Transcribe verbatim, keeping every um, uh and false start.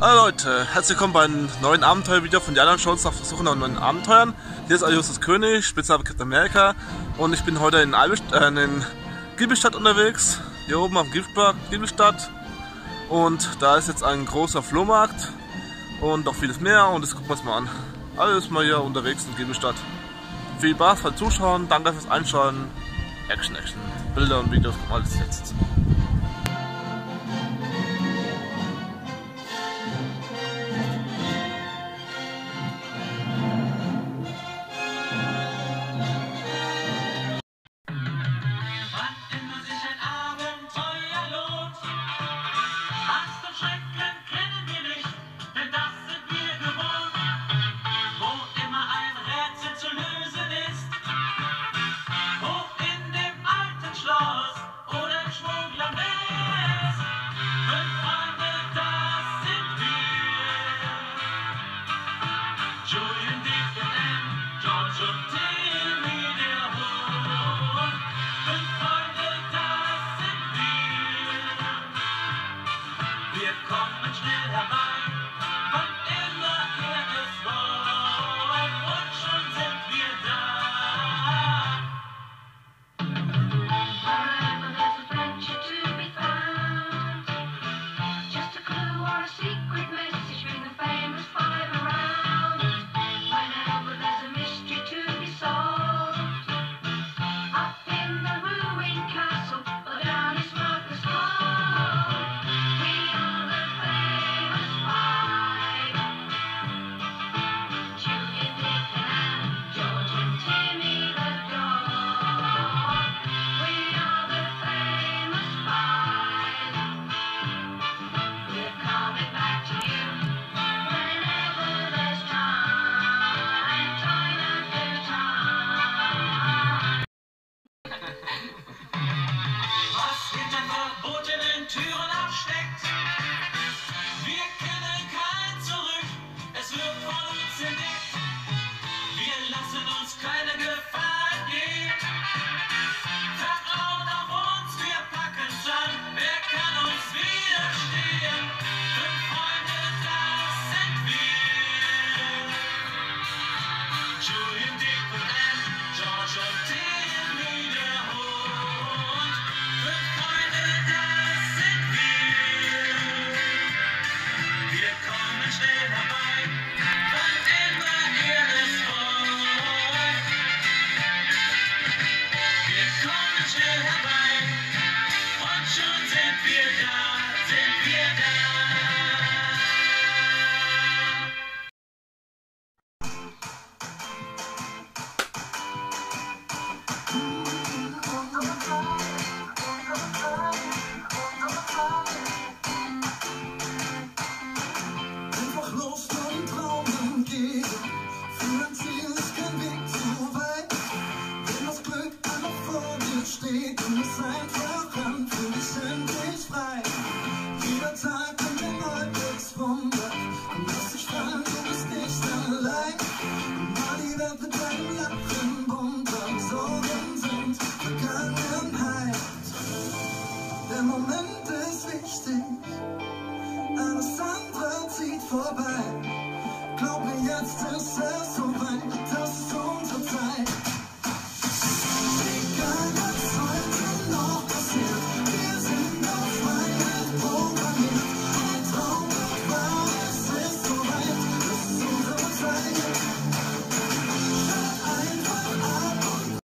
Hallo Leute, herzlich willkommen bei einem neuen Abenteuer-Video von Indiana Jones auf der Suche nach neuen Abenteuern. Hier ist Justus König, Spitzname Captain America, und ich bin heute in, äh, in Giebelstadt unterwegs, hier oben am Giftberg, Giebelstadt. Und da ist jetzt ein großer Flohmarkt und noch vieles mehr, und das gucken wir uns mal an. Alles mal hier unterwegs in Giebelstadt. Viel Spaß beim Zuschauen, danke fürs Einschauen. Action, Action, Bilder und Videos, kommen alles jetzt. Glaub mir, jetzt ist es so weit, das ist unsere Zeit.